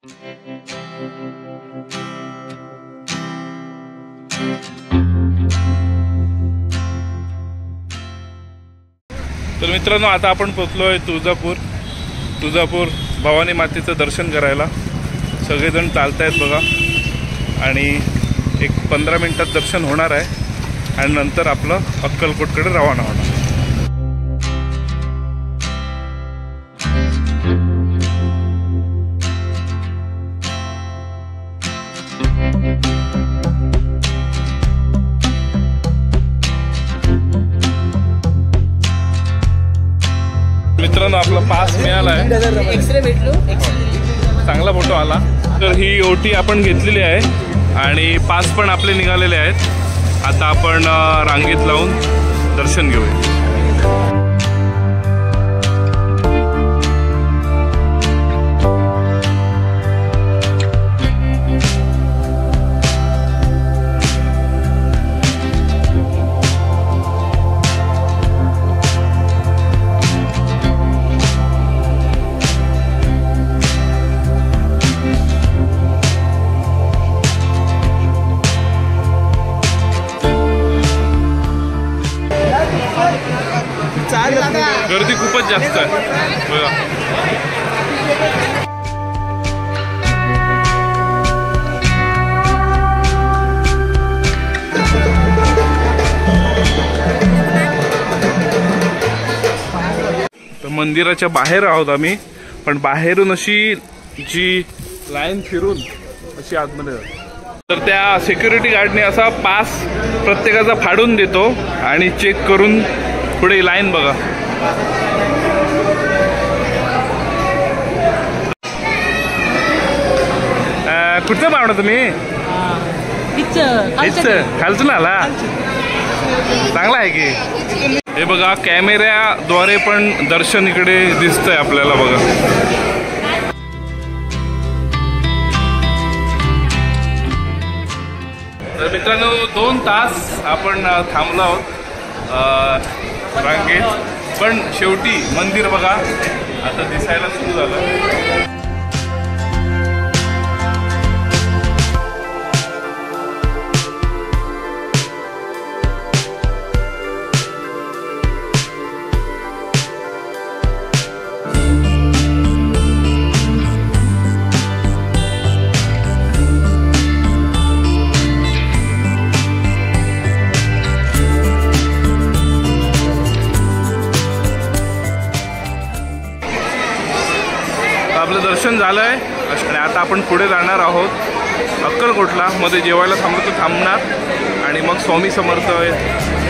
तर मित्रांनो, आता आपण पोहोचलोय तुळजापूर भवानी मातेचं दर्शन करायला। सगळेजण चालतायत बघा आणि एक 15 मिनिटात दर्शन होणार आहे आणि नंतर आपलं अक्कलकोटकडे रवाना होणार। मित्रांनो, आपला पास मिळाला आहे, एक्सरे भेटलो, चांगला फोटो आला। तर ही ओटी आपण घेतलेली आहे आणि पास पण आपले निघालेले आहेत। आता आपण रांगेत लावून दर्शन घेऊया। गर्दी खूपच जास्त आहे बघा। तर मंदिराच्या बाहेर आहोत आम्ही, पण बाहेरून अशी जी लाईन फिरून अशी आतमध्ये जातो। तर त्या सिक्युरिटी गार्डने असा पास प्रत्येकाचा फाडून देतो आणि चेक करून पुढे लाईन बघा। कुठचं पाहुणा तुम्ही? खालचून आला, चांगला आहे की। हे बघा, कॅमेऱ्याद्वारे पण दर्शन इकडे दिसतंय आपल्याला बघा। तर मित्रांनो, 2 तास आपण थांबलो आहोत रांगेत, पण शेवटी मंदिर बघा आता दिसायला सुरू झालं। आपलं दर्शन झालंय आणि आता आपण पुढे जाणार आहोत अक्कलकोटला। मध्ये जेवायला थांबलो तर थांबणार आणि मग स्वामी समर्थ